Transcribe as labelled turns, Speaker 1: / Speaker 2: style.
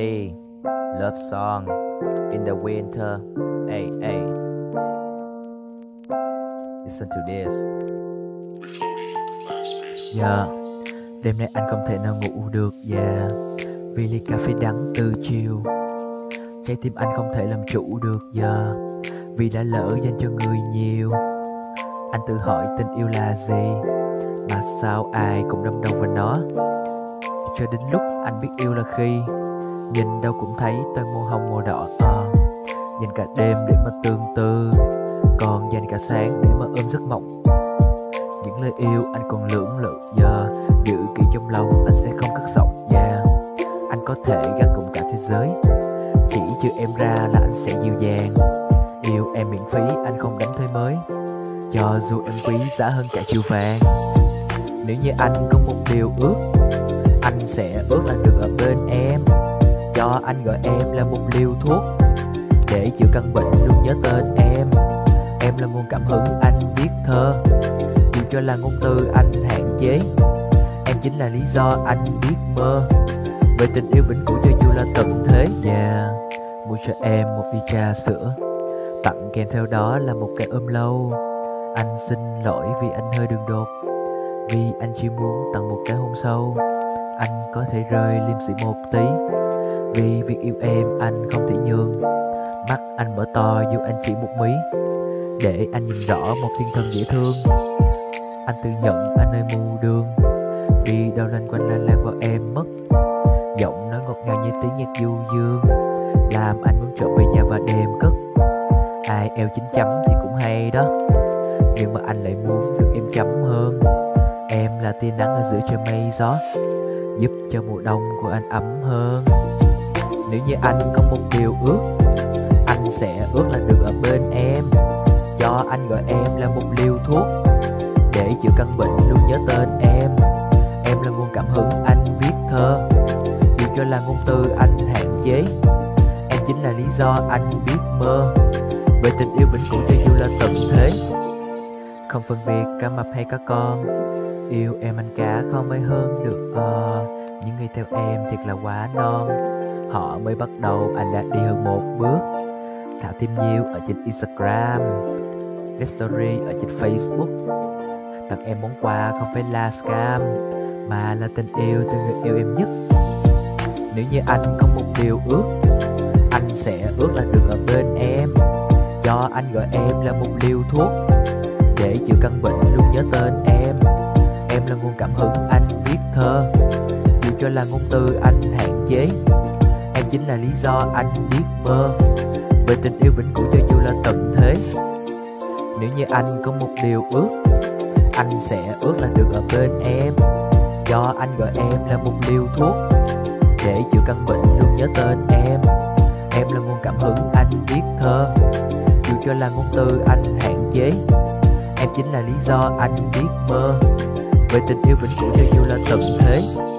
Speaker 1: Sea, love song in the winter. Hey, hey, listen to this. Yeah, đêm nay anh không thể nào ngủ được, yeah, vì ly cà phê đắng từ chiều. Trái tim anh không thể làm chủ được, yeah, vì đã lỡ dành cho người nhiều. Anh tự hỏi tình yêu là gì, mà sao ai cũng đâm đầu vào nó. Cho đến lúc anh biết yêu là khi nhìn đâu cũng thấy toàn màu hồng màu đỏ. Dành cả đêm để mà tương tư, còn dành cả sáng để mà ôm giấc mộng. Những lời yêu anh còn lưỡng lự, giữ kỹ trong lòng anh sẽ không cất giọng, Anh có thể gác cùng cả thế giới, chỉ trừ em ra là anh sẽ dịu dàng. Yêu em miễn phí, anh không đánh thuê mới, cho dù em quý giá hơn cả chiều vàng. Nếu như anh có một điều ước, anh sẽ ước là được ở bên em, cho anh gọi em là một liều thuốc, để chữa căn bệnh luôn nhớ tên em. Em là nguồn cảm hứng anh viết thơ, dù cho là ngôn từ anh hạn chế. Em chính là lý do anh biết mơ về tình yêu vĩnh cửu cho dù là tận thế. Mua cho em một ly trà sữa, tặng kèm theo đó là một cái ôm lâu. Anh xin lỗi vì anh hơi đường đột, vì anh chỉ muốn tặng một cái hôn sâu. Anh có thể rơi liêm sĩ một tí, vì việc yêu em anh không thể nhường. Mắt anh mở to dù anh chỉ một mí, để anh nhìn rõ một thiên thần dễ thương. Anh tự nhận anh nơi mù đường, đi đâu loanh quanh lan lạc vào em mất. Giọng nói ngọt ngào như tiếng nhạc du dương, làm anh muốn trở về nhà và đêm cất. Ai eo 9 chấm thì cũng hay đó, nhưng mà anh lại muốn được em chấm hơn. Em là tia nắng ở giữa trời mây gió, giúp cho mùa đông của anh ấm hơn. Nếu như anh có một điều ước, anh sẽ ước là được ở bên em, cho anh gọi em là một liều thuốc, để chữa căn bệnh luôn nhớ tên em. Em là nguồn cảm hứng anh viết thơ, dù cho là ngôn từ anh hạn chế. Em chính là lý do anh biết mơ về tình yêu vĩnh cửu cho dù là tận thế. Không phân biệt cá mập hay cá con, yêu em anh cả không ai hơn được. Những người theo em thiệt là quá non, họ mới bắt đầu anh đã đi hơn một bước. Thả thêm nhiều ở trên Instagram, rep story ở trên Facebook. Tặng em món quà không phải là scam, mà là tình yêu từ người yêu em nhất. Nếu như anh có một điều ước, anh sẽ ước là được ở bên em, cho anh gọi em là một liều thuốc, để chữa căn bệnh luôn nhớ tên em. Em là nguồn cảm hứng anh viết thơ, dù cho là ngôn từ anh hạn chế. Em chính là lý do anh biết mơ về tình yêu vĩnh cửu cho dù là tận thế. Nếu như anh có một điều ước, anh sẽ ước là được ở bên em, cho anh gọi em là một liều thuốc, để chữa căn bệnh luôn nhớ tên em. Em là nguồn cảm hứng anh viết thơ, dù cho là ngôn từ anh hạn chế. Em chính là lý do anh biết mơ về tình yêu vĩnh cửu cho dù là tận thế.